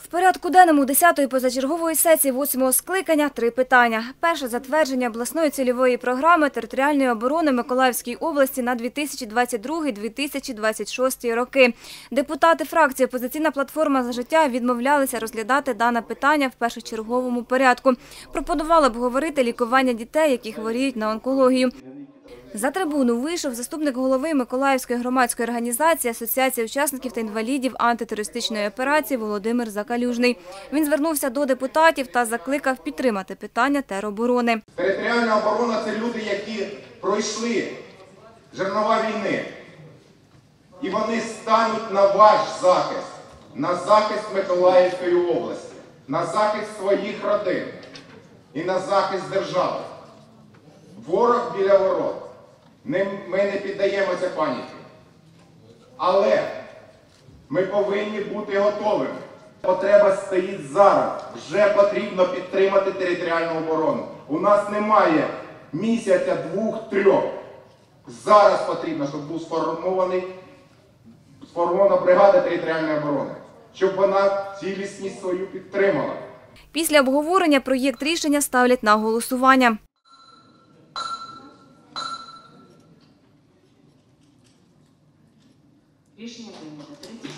В порядку денному 10-ї позачергової сесії 8-го скликання 3 питання. Перше – затвердження обласної цільової програми територіальної оборони Миколаївської області на 2022-2026 роки. Депутати фракції «Опозиційна платформа за життя» відмовлялися розглядати дане питання в першочерговому порядку. Пропонували обговорити лікування дітей, які хворіють на онкологію. За трибуну вийшов заступник голови Миколаївської громадської організації Асоціації учасників та інвалідів антитерористичної операції Володимир Закалюжний. Він звернувся до депутатів та закликав підтримати питання тероборони. Територіальна оборона – це люди, які пройшли жернова війни. І вони стануть на ваш захист, на захист Миколаївської області, на захист своїх родин і на захист держави. Ворог біля ворот. Ми не піддаємося паніці. Але ми повинні бути готовими. Потреба стоїть зараз. Вже потрібно підтримати територіальну оборону. У нас немає місяця, 2-3. Зараз потрібно, щоб був сформована бригада територіальної оборони. Щоб вона цілісність свою підтримала. Після обговорення проєкт рішення ставлять на голосування. Рішення прийнято. 35.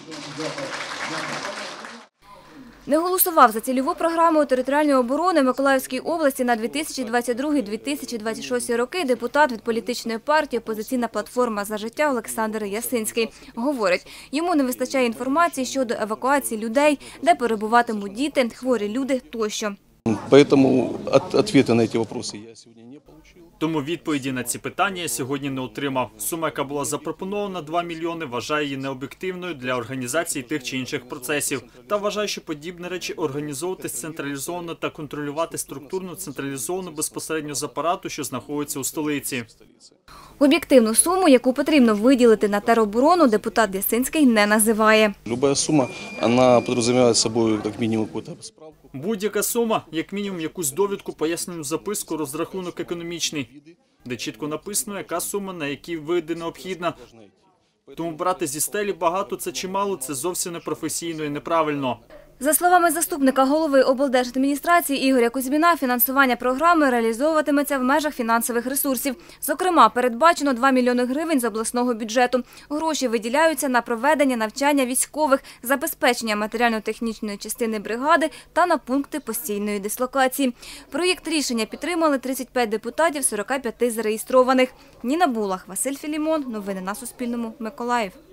Не голосував за цільову програму територіальної оборони Миколаївської області на 2022-2026 роки депутат від політичної партії «Опозиційна платформа за життя» Олександр Ясинський. Говорить, йому не вистачає інформації щодо евакуації людей, де перебуватимуть діти, хворі люди тощо. Тому відповіді на ці питання я сьогодні не отримав. Сума, яка була запропонована, 2 мільйони, вважаю її необ'єктивною для організації тих чи інших процесів. Та вважаю, що подібні речі організовувати централізовано та контролювати структурно централізовано безпосередньо з апарату, що знаходиться у столиці. Об'єктивну суму, яку потрібно виділити на тероборону, депутат Ясинський не називає. Будь-яка сума, вона підрозуміває собою, як мінімум, якусь справку. Будь-яка сума, як мінімум, якусь довідку, пояснену записку, розрахунок економічний, де чітко написано, яка сума, на які види необхідна. Тому брати зі стелі багато – це чимало, це зовсім непрофесійно і неправильно. За словами заступника голови облдержадміністрації Ігоря Кузьміна, фінансування програми реалізовуватиметься в межах фінансових ресурсів. Зокрема, передбачено 2 мільйони гривень з обласного бюджету. Гроші виділяються на проведення навчання військових, забезпечення матеріально-технічної частини бригади та на пункти постійної дислокації. Проєкт рішення підтримали 35 депутатів, 45 зареєстрованих. Ніна Булах, Василь Філімон. Новини на Суспільному. Миколаїв.